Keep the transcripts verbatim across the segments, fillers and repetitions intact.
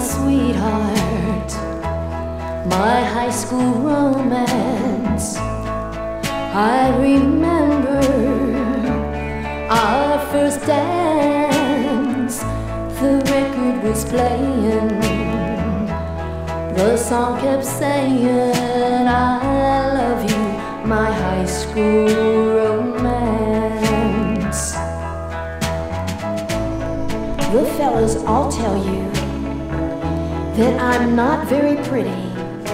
sweetheart, my high school romance. I remember our first dance. The record was playing, the song kept saying, I love you, my high school romance. The fellas all tell you that I'm not very pretty.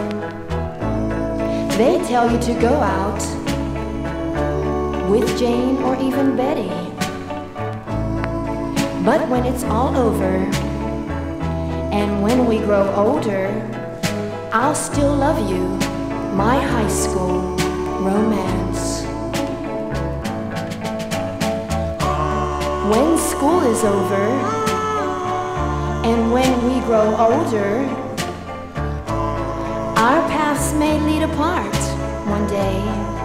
They tell you to go out with Jane or even Betty. But when it's all over, and when we grow older, I'll still love you, my high school romance. When school is over, and when we grow older, our paths may lead apart one day.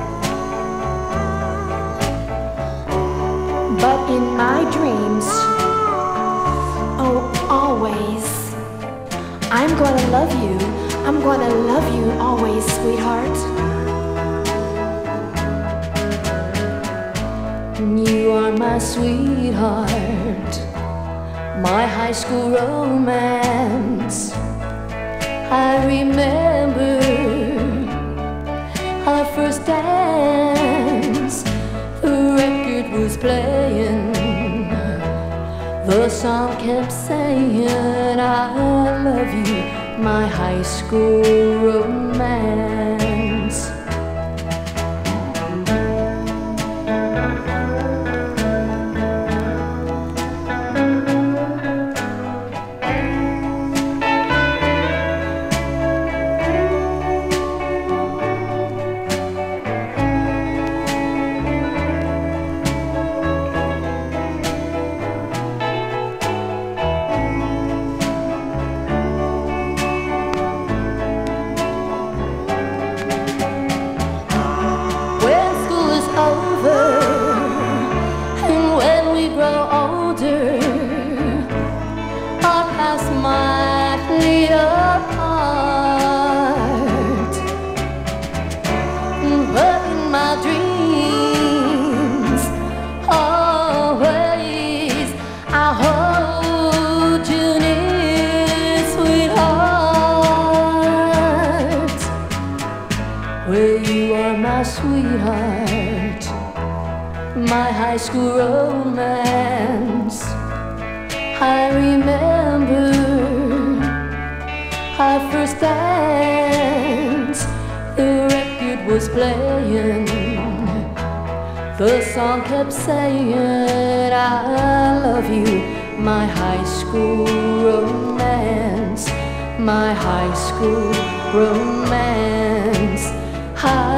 But in my dreams, oh, always, I'm gonna love you, I'm gonna love you always, sweetheart. You are my sweetheart, my high school romance. I remember our first dance. The record was playing, the song kept saying, I love you, my high school romance. Might lead apart, but in my dreams, always I'll hold you near, sweetheart. Well, you are my sweetheart, my high school romance. I remember our first dance. The record was playing, the song kept saying, I love you, my high school romance, my high school romance. I